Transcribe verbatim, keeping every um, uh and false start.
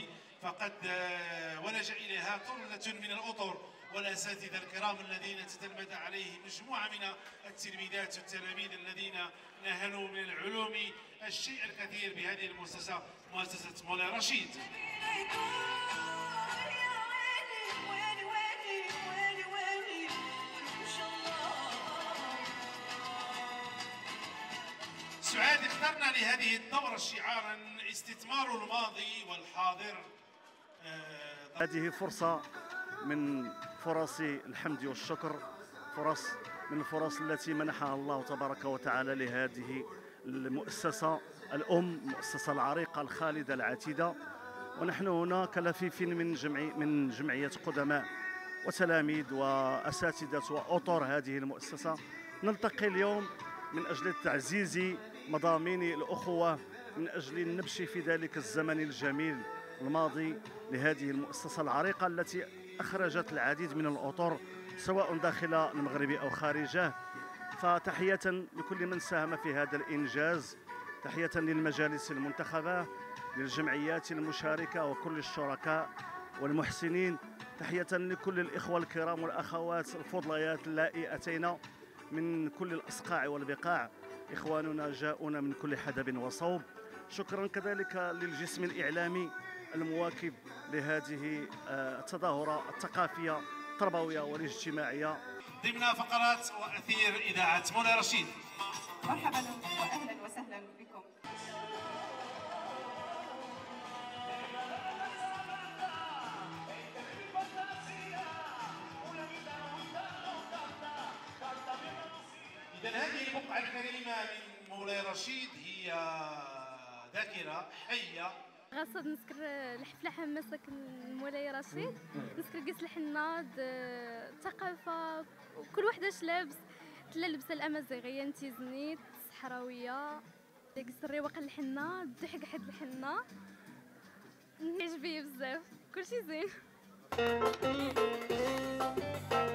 الماضي فقد ولج إليها ثلة من الأطر والأساتذة الكرام الذين تتلمذ عليه مجموعة من التلميذات والتلاميذ الذين نهلوا من العلوم الشيء الكثير بهذه المؤسسة، مؤسسة مولاي رشيد. سعاد اخترنا لهذه الدورة شعارا استثمار الماضي والحاضر. هذه فرصة من فرص الحمد والشكر، فرص من الفرص التي منحها الله تبارك وتعالى لهذه المؤسسة الأم، المؤسسة العريقة الخالدة العتيدة. ونحن هنا كلفيف من جمعي من جمعية قدماء وتلاميذ وأساتذة وأطر هذه المؤسسة نلتقي اليوم من أجل تعزيز مضامين الأخوة، من أجل النبش في ذلك الزمن الجميل الماضي لهذه المؤسسة العريقة التي أخرجت العديد من الأطر سواء داخل المغرب أو خارجه. فتحية لكل من ساهم في هذا الإنجاز، تحية للمجالس المنتخبة، للجمعيات المشاركة وكل الشركاء والمحسنين، تحية لكل الإخوة الكرام والأخوات الفضليات اللائي أتينا من كل الأصقاع والبقاع، إخواننا جاءونا من كل حدب وصوب. شكرا كذلك للجسم الإعلامي المواكب لهذه التظاهرة الثقافية التربوية والاجتماعية ضمن فقرات وأثير إذاعة مولاي رشيد. مرحبا وأهلا وسهلا بكم. إذا هذه البقعة الكريمة من مولاي رشيد هي ذاكرة حية. غنصد نذكر الحفله حماسه مولاي رشيد، نذكر قيس الحناض، الثقافه، وكل وحده اش لابس تلا اللبسه الامازيغيه نتيزنيت الصحراويه، قيس الرواق الحناض، ضحك حد الحنه، نعجب بيه بزاف، كلشي زين.